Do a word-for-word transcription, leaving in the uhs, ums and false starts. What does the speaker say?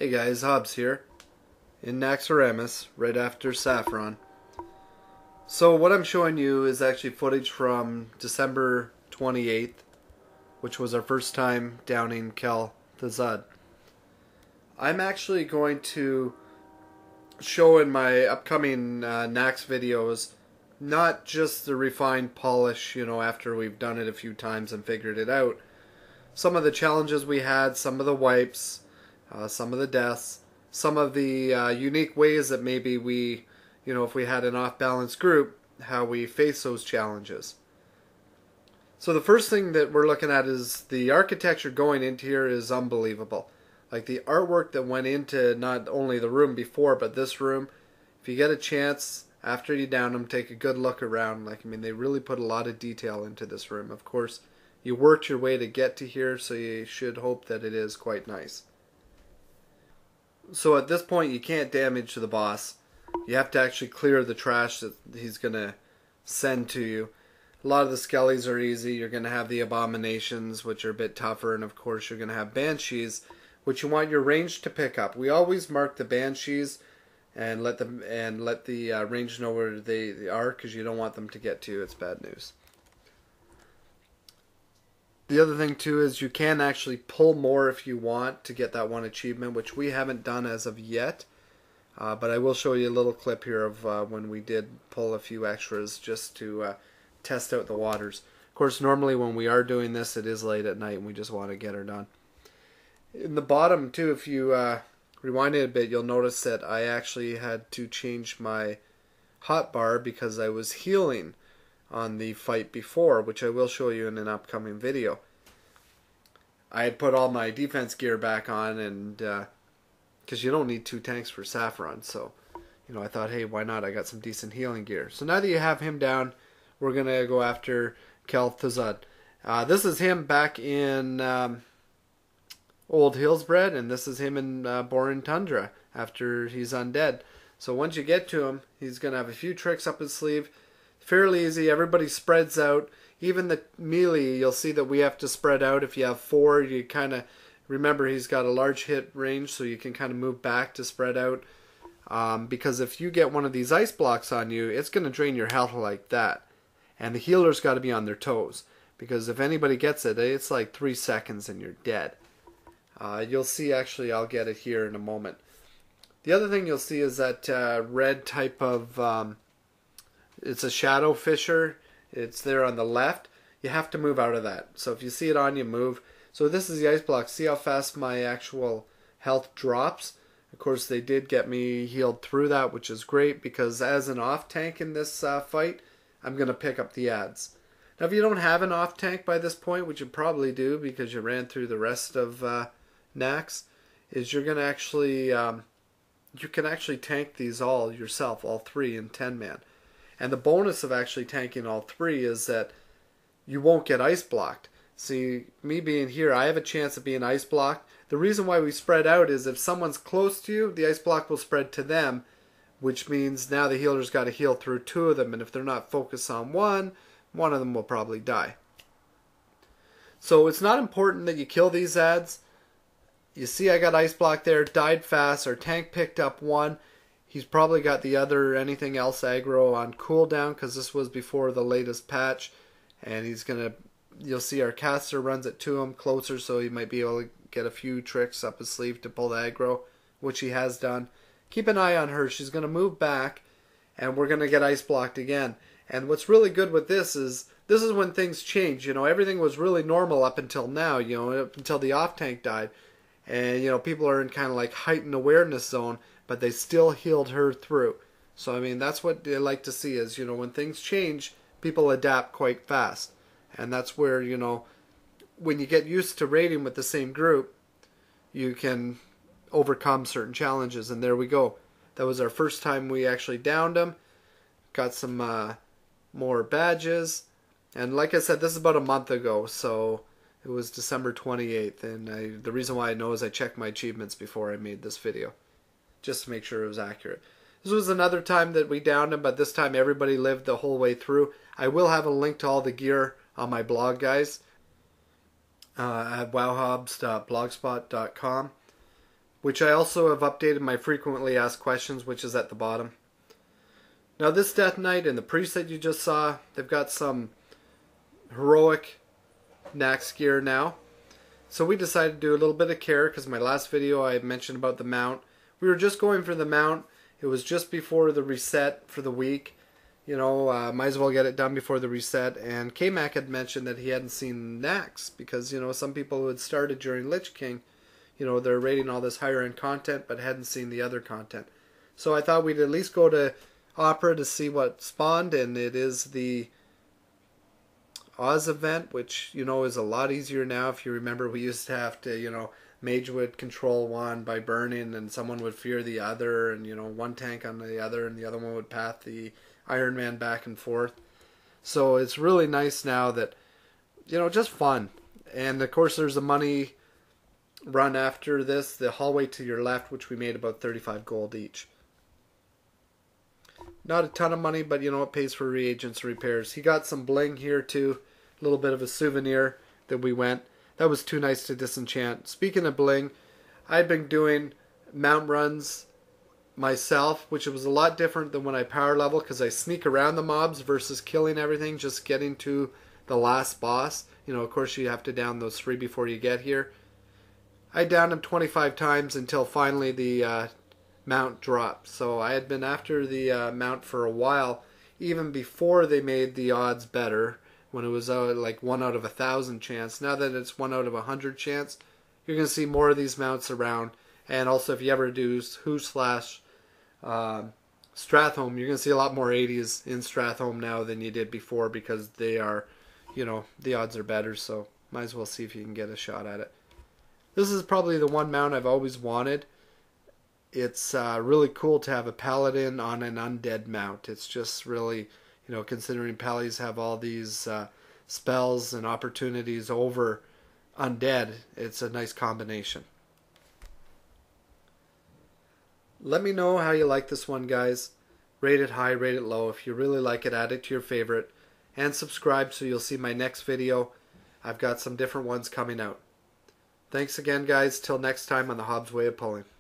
Hey guys, Hobbs here, in Naxxramas, right after Saffron. So what I'm showing you is actually footage from December twenty-eighth, which was our first time downing Kel'Thuzad. I'm actually going to show in my upcoming uh, Nax videos not just the refined polish, you know, after we've done it a few times and figured it out. Some of the challenges we had, some of the wipes, uh, some of the deaths, some of the uh, unique ways that maybe we, you know, if we had an off-balance group, how we face those challenges. So the first thing that we're looking at is the architecture going into here is unbelievable. Like the artwork that went into not only the room before, but this room. If you get a chance, after you down them, take a good look around. Like, I mean, they really put a lot of detail into this room. Of course, you worked your way to get to here, so you should hope that it is quite nice. So at this point, you can't damage the boss. You have to actually clear the trash that he's going to send to you. A lot of the skellies are easy. You're going to have the abominations, which are a bit tougher. And of course, you're going to have banshees, which you want your range to pick up. We always mark the banshees and let them and let the uh, range know where they, they are, because you don't want them to get to you. It's bad news. The other thing too is you can actually pull more if you want to get that one achievement, which we haven't done as of yet. Uh, but I will show you a little clip here of uh, when we did pull a few extras just to uh, test out the waters. Of course, normally when we are doing this, it is late at night and we just want to get her done. In the bottom too, if you uh, rewind it a bit, you'll notice that I actually had to change my hotbar because I was healing on the fight before, which I will show you in an upcoming video. I had put all my defense gear back on, and because uh, you don't need two tanks for Saffron, so you know, I thought, hey, why not? I got some decent healing gear. So now that you have him down, we're gonna go after Kel'Thuzad. Uh, this is him back in um, Old Hillsbred, and this is him in uh, Borin Tundra after he's undead. So once you get to him, he's gonna have a few tricks up his sleeve. Fairly easy. Everybody spreads out. Even the melee, you'll see that we have to spread out. If you have four, you kind of remember he's got a large hit range, so you can kind of move back to spread out. Um, because if you get one of these ice blocks on you, it's going to drain your health like that. And the healer's got to be on their toes, because if anybody gets it, it's like three seconds and you're dead. Uh, you'll see, actually, I'll get it here in a moment. The other thing you'll see is that uh, red type of... Um, It's a shadow fisher. It's there on the left. You have to move out of that. So if you see it on you, move. So this is the ice block. See how fast my actual health drops? Of course, they did get me healed through that, which is great, because as an off tank in this uh, fight, I'm going to pick up the ads. Now, if you don't have an off tank by this point, which you probably do because you ran through the rest of uh, Nax, is you're going to actually, um, you can actually tank these all yourself, all three in ten man. And the bonus of actually tanking all three is that you won't get ice blocked. See, me being here, I have a chance of being ice blocked. The reason why we spread out is if someone's close to you, the ice block will spread to them, which means now the healer's got to heal through two of them. And if they're not focused on one, one of them will probably die. So it's not important that you kill these ads. You see I got ice blocked there, died fast. Our tank picked up one. He's probably got the other anything else aggro on cooldown, because this was before the latest patch. And he's going to, you'll see our caster runs it to him closer, so he might be able to get a few tricks up his sleeve to pull the aggro, which he has done. Keep an eye on her. She's going to move back, and we're going to get ice blocked again. And what's really good with this is, this is when things change. You know, everything was really normal up until now, you know, up until the off tank died. And, you know, people are in kind of like heightened awareness zone, but they still healed her through. So, I mean, that's what I like to see is, you know, when things change, people adapt quite fast. And that's where, you know, when you get used to raiding with the same group, you can overcome certain challenges. And there we go. That was our first time we actually downed them. Got some uh, more badges. And like I said, this is about a month ago, so it was December twenty-eighth. And I, the reason why I know is I checked my achievements before I made this video, just to make sure it was accurate. This was another time that we downed him, but this time everybody lived the whole way through. I will have a link to all the gear on my blog, guys, uh, at wowhobbs dot blogspot dot com. which I also have updated my frequently asked questions, which is at the bottom. Now this Death Knight and the Priest that you just saw, they've got some heroic Nax gear now. So we decided to do a little bit of care because my last video I mentioned about the mount. We were just going for the mount. It was just before the reset for the week. You know, uh, might as well get it done before the reset. And K-Mac had mentioned that he hadn't seen Nax because, you know, some people who had started during Lich King, you know, they're rating all this higher end content but hadn't seen the other content. So I thought we'd at least go to Opera to see what spawned, and it is the Oz event, which, you know, is a lot easier now. If you remember, we used to have to, you know, mage would control one by burning and someone would fear the other, and, you know, one tank on the other and the other one would path the Iron Man back and forth. So it's really nice now that, you know, just fun. And of course there's a money run after this, the hallway to your left, which we made about thirty-five gold each. Not a ton of money, but you know, it pays for reagents and repairs. He got some bling here too. A little bit of a souvenir that we went. That was too nice to disenchant. Speaking of bling, I've been doing mount runs myself, which was a lot different than when I power level because I sneak around the mobs versus killing everything, just getting to the last boss. You know, of course you have to down those three before you get here. I downed him twenty-five times until finally the uh, mount dropped. So I had been after the uh, mount for a while, even before they made the odds better, when it was uh, like one out of a thousand chance. Now that it's one out of a hundred chance, you're going to see more of these mounts around. And also if you ever do Who slash uh, Stratholme, you're going to see a lot more eighties in Stratholme now than you did before, because they are, you know, the odds are better, so might as well see if you can get a shot at it. This is probably the one mount I've always wanted. It's uh, really cool to have a paladin on an undead mount. It's just really, you know, considering pallies have all these uh, spells and opportunities over undead, it's a nice combination. Let me know how you like this one, guys. Rate it high, rate it low. If you really like it, add it to your favorite. And subscribe so you'll see my next video. I've got some different ones coming out. Thanks again, guys. Till next time on the Hobbs Way of Pulling.